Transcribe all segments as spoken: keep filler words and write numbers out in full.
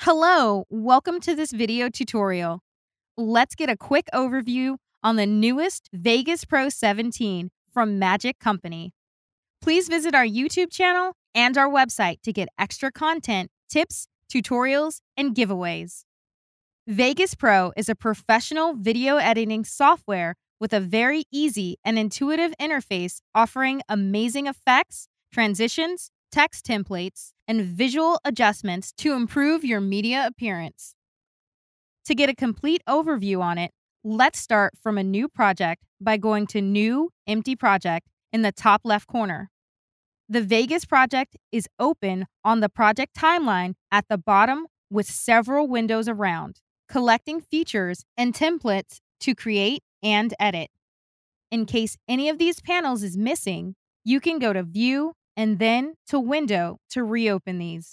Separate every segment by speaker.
Speaker 1: Hello, welcome to this video tutorial. Let's get a quick overview on the newest Vegas Pro seventeen from Magic Company. Please visit our YouTube channel and our website to get extra content, tips, tutorials, and giveaways. Vegas Pro is a professional video editing software with a very easy and intuitive interface offering amazing effects, transitions, text templates, and visual adjustments to improve your media appearance. To get a complete overview on it, let's start from a new project by going to New, Empty Project in the top left corner. The Vegas project is open on the project timeline at the bottom with several windows around, collecting features and templates to create and edit. In case any of these panels is missing, you can go to View and then to Window to reopen these.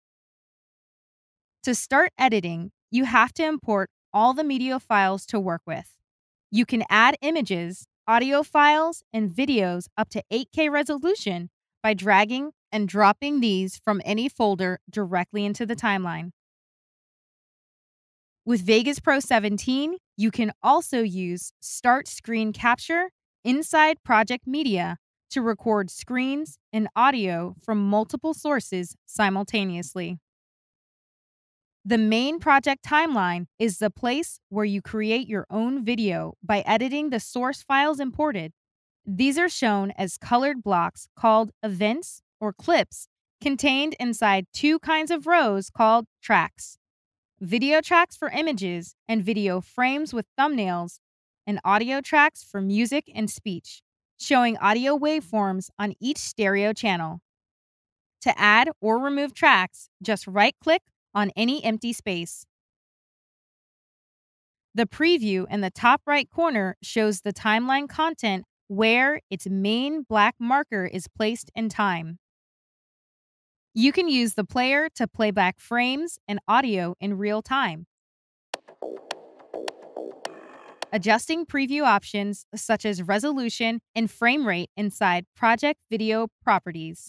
Speaker 1: To start editing, you have to import all the media files to work with. You can add images, audio files, and videos up to eight K resolution by dragging and dropping these from any folder directly into the timeline. With Vegas Pro seventeen, you can also use Start Screen Capture inside Project Media to record screens and audio from multiple sources simultaneously. The main project timeline is the place where you create your own video by editing the source files imported. These are shown as colored blocks called events or clips contained inside two kinds of rows called tracks. Video tracks for images and video frames with thumbnails, and audio tracks for music and speech, showing audio waveforms on each stereo channel. To add or remove tracks, just right-click on any empty space. The preview in the top right corner shows the timeline content where its main black marker is placed in time. You can use the player to play back frames and audio in real time. Adjusting preview options such as resolution and frame rate inside Project Video Properties.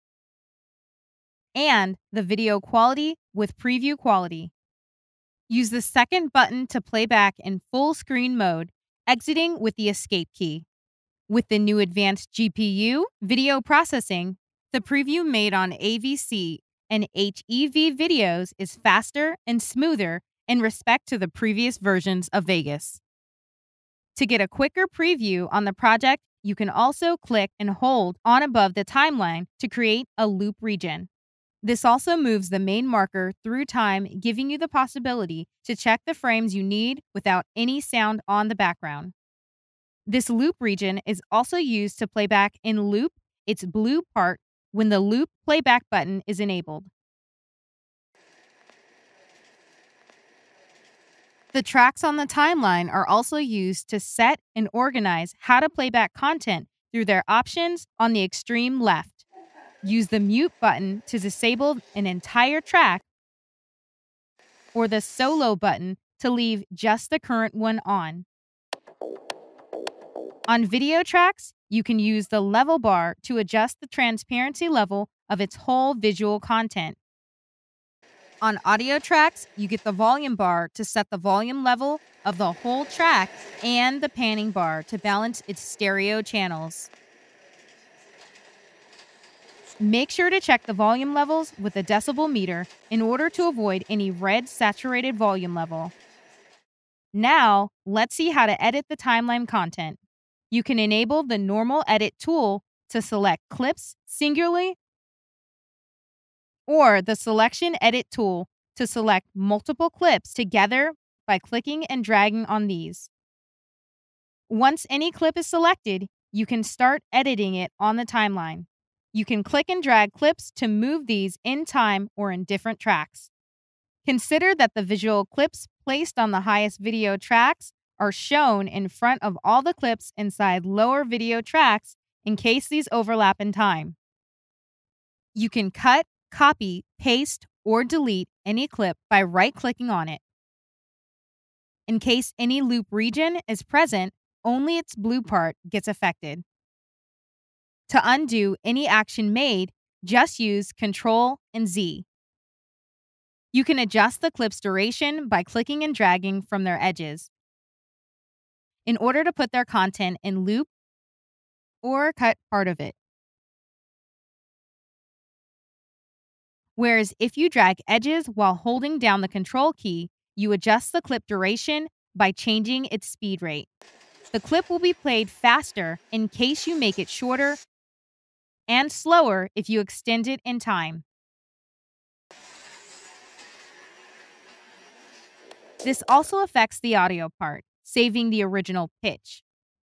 Speaker 1: And the video quality with preview quality. Use the second button to play back in full screen mode, exiting with the escape key. With the new advanced G P U video processing, the preview made on A V C and H E V videos is faster and smoother in respect to the previous versions of Vegas. To get a quicker preview on the project, you can also click and hold on above the timeline to create a loop region. This also moves the main marker through time, giving you the possibility to check the frames you need without any sound on the background. This loop region is also used to play back in loop its blue part when the loop playback button is enabled. The tracks on the timeline are also used to set and organize how to play back content through their options on the extreme left. Use the mute button to disable an entire track or the solo button to leave just the current one on. On video tracks, you can use the level bar to adjust the transparency level of its whole visual content. On audio tracks, you get the volume bar to set the volume level of the whole track and the panning bar to balance its stereo channels. Make sure to check the volume levels with a decibel meter in order to avoid any red saturated volume level. Now, let's see how to edit the timeline content. You can enable the normal edit tool to select clips singularly or the selection edit tool to select multiple clips together by clicking and dragging on these. Once any clip is selected, you can start editing it on the timeline. You can click and drag clips to move these in time or in different tracks. Consider that the visual clips placed on the highest video tracks are shown in front of all the clips inside lower video tracks in case these overlap in time. You can cut, copy, paste, or delete any clip by right-clicking on it. In case any loop region is present, only its blue part gets affected. To undo any action made, just use Control and Z. You can adjust the clip's duration by clicking and dragging from their edges in order to put their content in loop or cut part of it. Whereas if you drag edges while holding down the control key, you adjust the clip duration by changing its speed rate. The clip will be played faster in case you make it shorter and slower if you extend it in time. This also affects the audio part, saving the original pitch.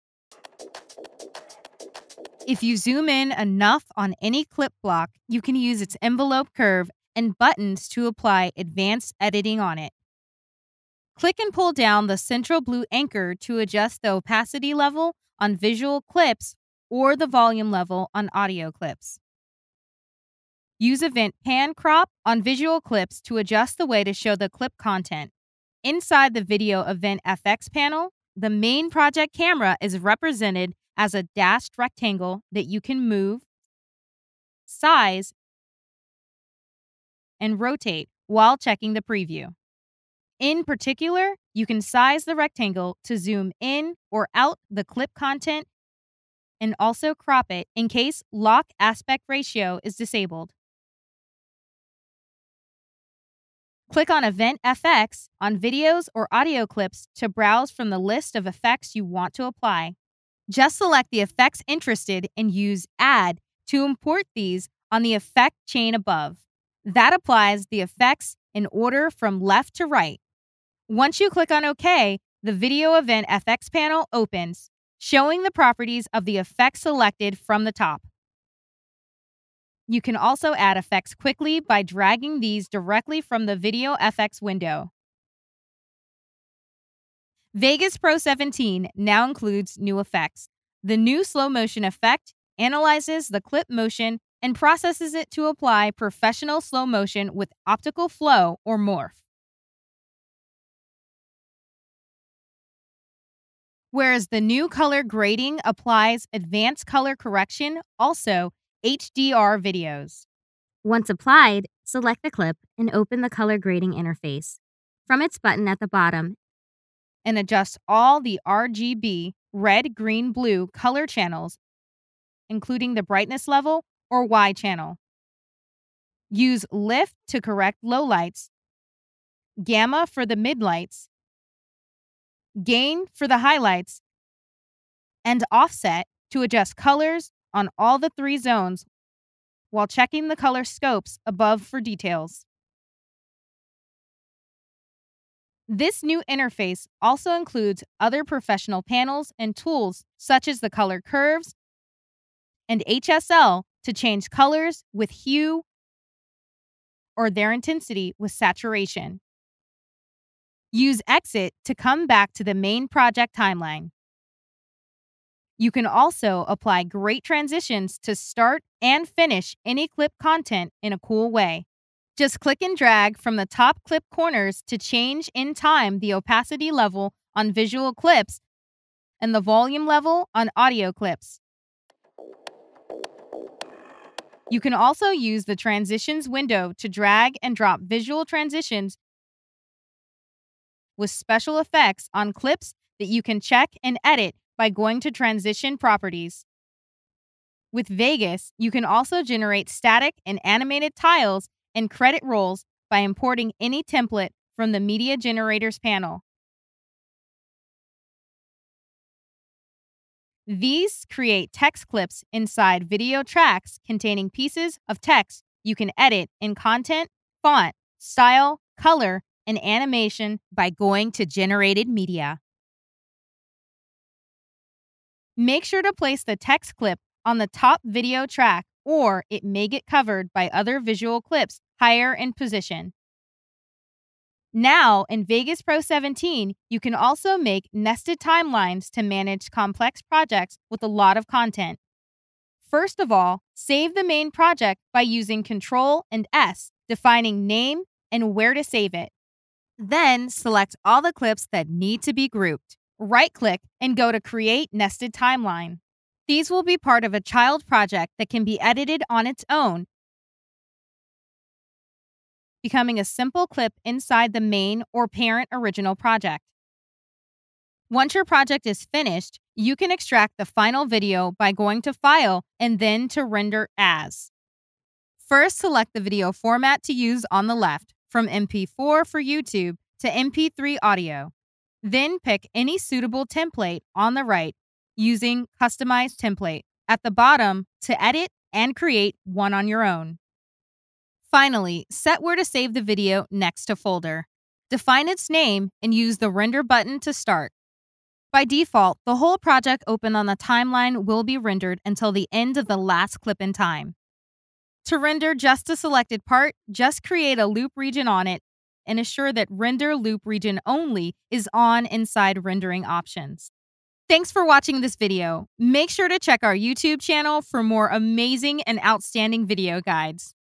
Speaker 1: If you zoom in enough on any clip block, you can use its envelope curve and buttons to apply advanced editing on it. Click and pull down the central blue anchor to adjust the opacity level on visual clips or the volume level on audio clips. Use Event Pan Crop on visual clips to adjust the way to show the clip content. Inside the Video Event F X panel, the main project camera is represented as a dashed rectangle that you can move, size, and rotate while checking the preview. In particular, you can size the rectangle to zoom in or out the clip content and also crop it in case lock aspect ratio is disabled. Click on Event F X on videos or audio clips to browse from the list of effects you want to apply. Just select the effects interested and use Add to import these on the effect chain above. That applies the effects in order from left to right. Once you click on OK, the Video Event F X panel opens, showing the properties of the effects selected from the top. You can also add effects quickly by dragging these directly from the Video F X window. Vegas Pro seventeen now includes new effects. The new slow motion effect analyzes the clip motion and processes it to apply professional slow motion with optical flow or morph. Whereas the new color grading applies advanced color correction, also H D R videos.
Speaker 2: Once applied, select the clip and open the color grading interface from its button at the bottom
Speaker 1: And adjust all the R G B, red, green, blue color channels, including the brightness level or Y channel. Use lift to correct lowlights, gamma for the midlights, gain for the highlights, and offset to adjust colors on all the three zones while checking the color scopes above for details. This new interface also includes other professional panels and tools such as the color curves and H S L to change colors with hue or their intensity with saturation. Use Exit to come back to the main project timeline. You can also apply great transitions to start and finish any clip content in a cool way. Just click and drag from the top clip corners to change in time the opacity level on visual clips and the volume level on audio clips. You can also use the Transitions window to drag and drop visual transitions with special effects on clips that you can check and edit by going to Transition Properties. With Vegas, you can also generate static and animated tiles and credit rolls by importing any template from the Media Generators panel. These create text clips inside video tracks containing pieces of text you can edit in content, font, style, color, and animation by going to Generated Media. Make sure to place the text clip on the top video track, or it may get covered by other visual clips higher in position. Now, in Vegas Pro seventeen, you can also make nested timelines to manage complex projects with a lot of content. First of all, save the main project by using Control and S, defining name and where to save it. Then, select all the clips that need to be grouped. Right-click and go to Create Nested Timeline. These will be part of a child project that can be edited on its own becoming a simple clip inside the main or parent original project. Once your project is finished, you can extract the final video by going to File and then to Render As. First, select the video format to use on the left, from M P four for YouTube to M P three audio. Then pick any suitable template on the right using Customize Template at the bottom to edit and create one on your own. Finally, set where to save the video next to folder. Define its name and use the Render button to start. By default, the whole project open on the timeline will be rendered until the end of the last clip in time. To render just a selected part, just create a loop region on it and assure that Render Loop Region Only is on inside Rendering Options. Thanks for watching this video. Make sure to check our YouTube channel for more amazing and outstanding video guides.